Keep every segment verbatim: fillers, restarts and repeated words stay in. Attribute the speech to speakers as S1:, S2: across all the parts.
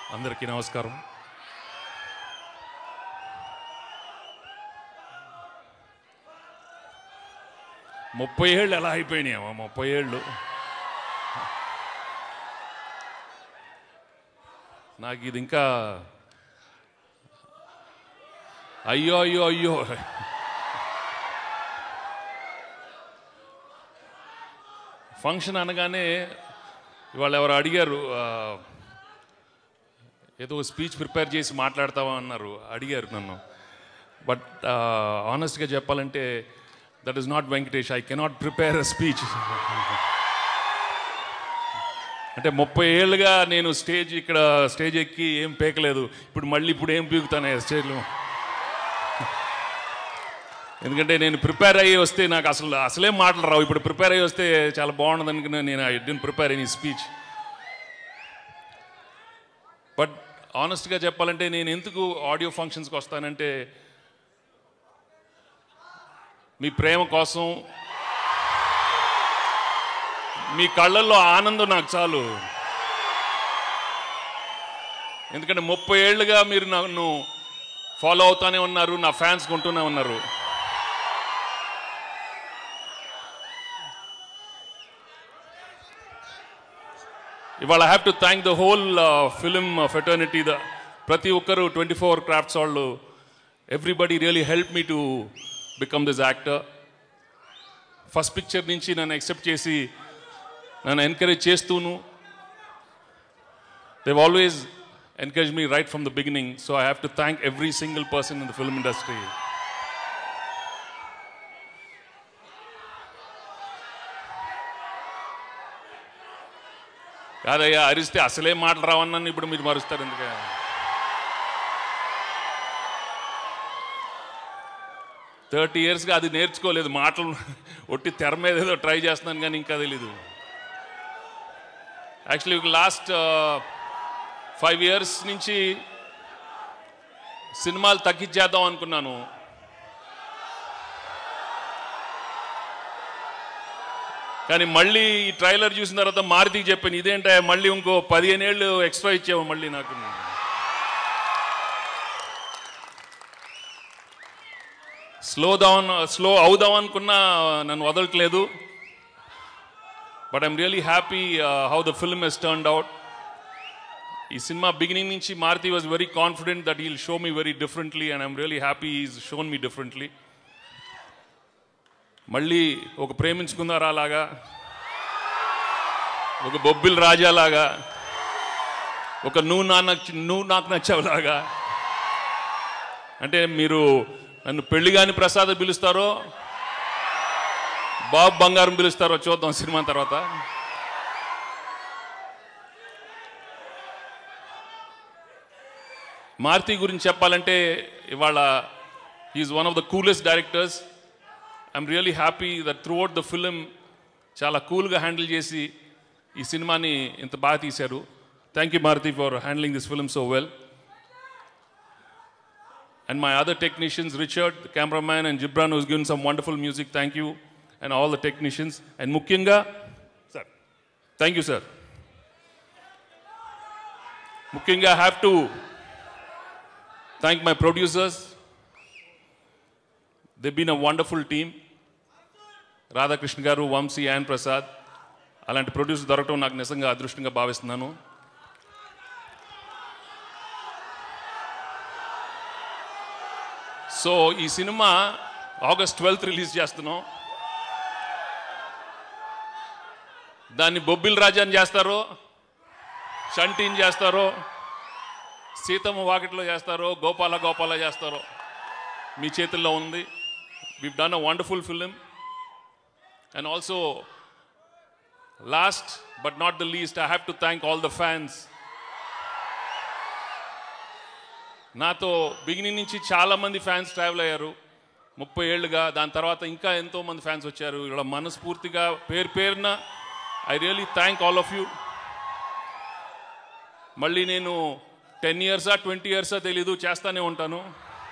S1: అందరికీ నమస్కారం. ముప్పై ఏళ్ళు ఎలా అయిపోయినాయమ్మా? ముప్పై ఏళ్ళు నాకు ఇది ఇంకా అయ్యో అయ్యో అయ్యో ఫంక్షన్ అనగానే ఇవాళ ఎవరు అడిగారు, ఏదో స్పీచ్ ప్రిపేర్ చేసి మాట్లాడతావా అన్నారు, అడిగారు నన్ను. బట్ ఆనెస్ట్గా చెప్పాలంటే that is not Venkatesh. I cannot prepare a speech. అంటే ముప్పై ఏళ్ళుగా నేను స్టేజ్ ఇక్కడ స్టేజ్ ఎక్కి ఏం పేకలేదు. ఇప్పుడు మళ్ళీ ఇప్పుడు ఏం పీకుతాను స్టేజ్లో. ఎందుకంటే నేను ప్రిపేర్ అయ్యి వస్తే నాకు అసలు అసలేం మాటలు రావు. ఇప్పుడు ప్రిపేర్ అయ్యి వస్తే చాలా బాగుండదు అనుకున్నా. నేను I didn't prepare any speech. But ఆనెస్ట్గా చెప్పాలంటే నేను ఎందుకు ఆడియో ఫంక్షన్స్కి వస్తానంటే మీ ప్రేమ కోసం, మీ కళ్ళల్లో ఆనందం నాకు చాలు. ఎందుకంటే ముప్పై ఏళ్ళుగా మీరు నన్ను ఫాలో అవుతానే ఉన్నారు, నా ఫ్యాన్స్ కొంటూనే ఉన్నారు. ఇవాళ I have to thank the whole film fraternity. The ప్రతి ఒక్కరు ట్వంటీ ఫోర్ క్రాఫ్ట్స్ వాళ్ళు, everybody really help me to become this actor. First picture నుంచి నన్ను యాక్సెప్ట్ చేసి నన్ను ఎంకరేజ్ చేస్తూను, they've always encouraged me right from the beginning. So I have to thank every single person in the film industry. కాదయ్యా, అరిస్తే అసలే మాటలు రావన్నాను, ఇప్పుడు మీరు మరుస్తారు ఎందుకు? థర్టీ ఇయర్స్గా అది నేర్చుకోలేదు. మాటలు ఒట్టి తెర మీద ఏదో ట్రై చేస్తున్నాను కానీ ఇంకా తెలీదు. యాక్చువల్లీ లాస్ట్ ఫైవ్ ఇయర్స్ నుంచి సినిమాలు తగ్గించేద్దాం అనుకున్నాను. కానీ మళ్ళీ ఈ ట్రైలర్ చూసిన తర్వాత మారుతికి చెప్పాను, ఇదేంటా మళ్ళీ ఇంకో పదిహేను ఏళ్ళు ఎక్స్ట్రా ఇచ్చావు మళ్ళీ నాకు. స్లో డౌన్ స్లో అవుదాం అనుకున్నా నన్ను వదలట్లేదు. But I'm really happy how the film has turned out. ఈ సినిమా బిగినింగ్ నుంచి Maruthi was very confident that he'll show me very differently, and I'm really happy is shown me differently. మళ్ళీ ఒక ప్రేమించుకున్నారా లాగా, ఒక బొబ్బిల్ రాజాలాగా, ఒక నువ్వు నా నువ్వు నాకు నచ్చావులాగా. అంటే మీరు నన్ను పెళ్లి కాని ప్రసాద్ పిలుస్తారో, బాబు బంగారం పిలుస్తారో చూద్దాం సినిమా తర్వాత. మారుతి గురించి చెప్పాలంటే ఇవాళ he's one of the coolest directors. I'm really happy that throughout the film చాలా కూల్గా హ్యాండిల్ చేసి ఈ సినిమాని ఇంత బాగా తీశారు. Thank you Maruthi for handling this film so well. And my other technicians, Richard the cameraman, and Ghibran who's given some wonderful music. Thank you and all the technicians. And ముఖ్యంగా sir thank you sir. ముఖ్యంగా have to thank my producers. They've been a wonderful team. Radhakrishna garu, Vamshi, and Prasad. అలాంటి producer దొరకటం నాకు నిజంగా అదృష్టంగా భావిస్తున్నాను. So ఈ cinema August twelfth release చేస్తున్నాం. దాన్ని బొబ్బిల్ రాజాని చేస్తారో, షంటీని చేస్తారో, సీతమ్మ వాకిట్లో చేస్తారో, గోపాల గోపాల చేస్తారో మీ చేతుల్లో ఉంది. We've done a wonderful film. And also, last but not the least, I have to thank all the fans. నాతో బిగినింగ్ నుంచి చాలామంది ఫ్యాన్స్ ట్రావెల్ అయ్యారు ముప్పై ఏళ్ళుగా. దాని తర్వాత ఇంకా ఎంతోమంది ఫ్యాన్స్ వచ్చారు. ఇలా మనస్ఫూర్తిగా పేరు పేరున I really thank all of you. మళ్ళీ నేను టెన్ ఇయర్సా ట్వంటీ ఇయర్సా తెలీదు, చేస్తానే ఉంటాను.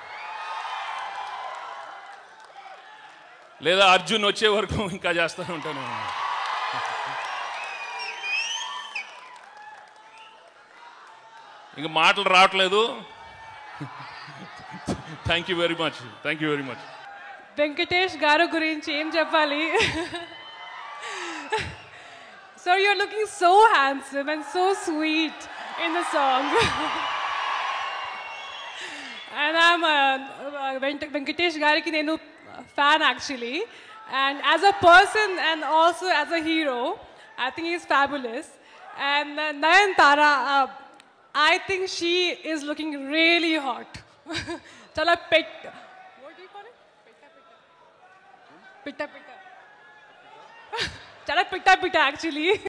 S1: లేదా అర్జున్ వచ్చే వరకు ఇంకా చేస్తూనే ఉంటాను. ఇంక మాటలు రావట్లేదు. Thank you very much, thank you very much.
S2: Venkatesh garu గురించి ఏం చెప్పాలి? So you're looking so handsome and so sweet in the song. And I'm uh, Venkatesh Gariki nenu fan actually, and as a person and also as a hero, I think he's fabulous. And uh, Nayanthara, uh, I think she is looking really hot. Chala pet. What do you call it? Pitta pitta. Pitta pitta. Chala pitta pitta actually.